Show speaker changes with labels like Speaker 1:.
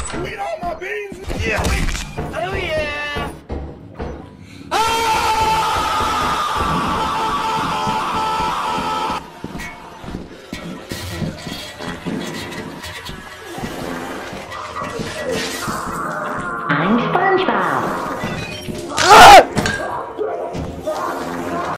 Speaker 1: Eat all my beans.
Speaker 2: Yeah.
Speaker 3: Oh yeah.
Speaker 4: I'm SpongeBob.